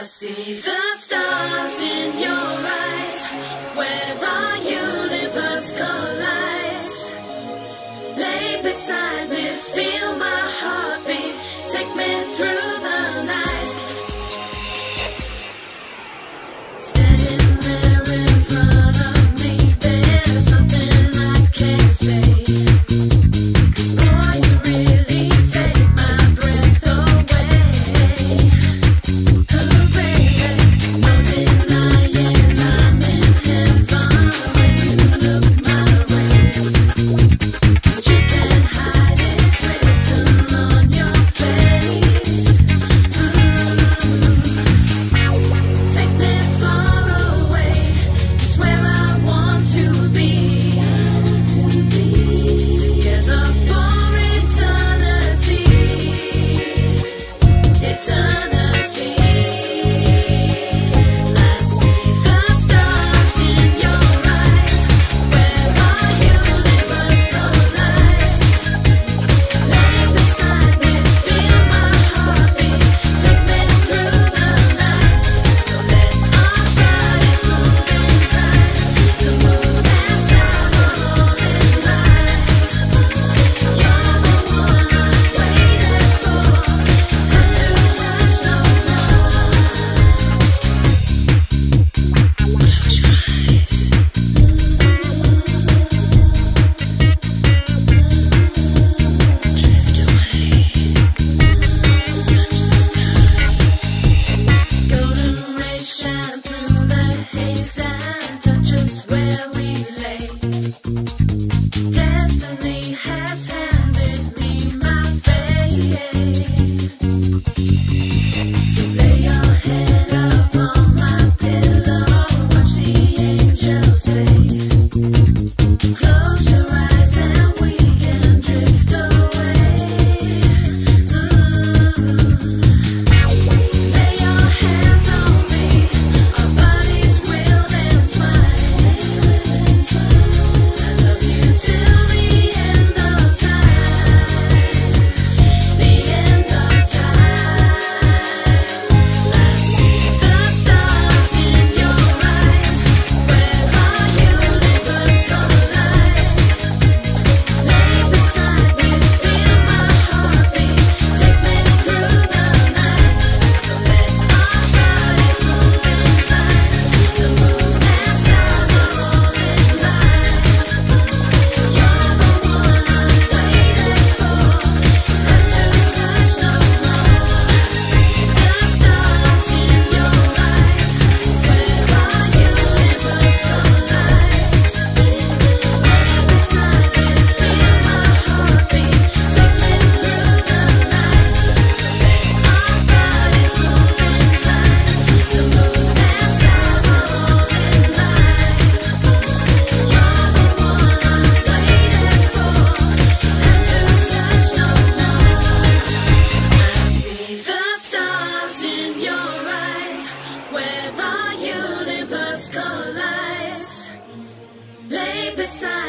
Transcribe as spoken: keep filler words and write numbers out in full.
I see the stars in your eyes, where our universe collides. Lay beside me, feel my heartbeat, take me through the night. Standing there in front of me, there's nothing I can't say. Boy, you really take my breath away. Oh baby, no denying I'm in heaven when you look my way. You can't hide it, it's written on your face. Ooh. Take me far away, it's where I want to be. Together for eternity. Eternity. I see the stars in your eyes, where our universe collides. Lay beside me, feel my heartbeat, take me through the night. So let our bodies move in time. The moon and stars are all in line. You're the one I'm waiting for, and to such no love. Close your eyes. Drift away. Touch the stars. Golden rays shine through the haze and touch us where we lay. Destiny has handed me my fate. So lay your head up on my pillow, watch the angels play. Close your eyes and we can drift away. Lay your hands on me, our bodies will entwine. I love you till the end of time. The end of time. I see the stars in your eyes, where our universe collides. Lay beside me, feel my heartbeat, take me through the night. So let our bodies move in time. The moon and stars are all in line. You're the one I'm waiting for, and to such no love. The stars in your eyes, where our universe collides. Lay beside me, feel my heartbeat, take me through the night. So let our bodies move in time. The moon and stars are all in line. You're the one I'm waiting for, and to such no love. I see the stars in your eyes, where our universe collides. Lay beside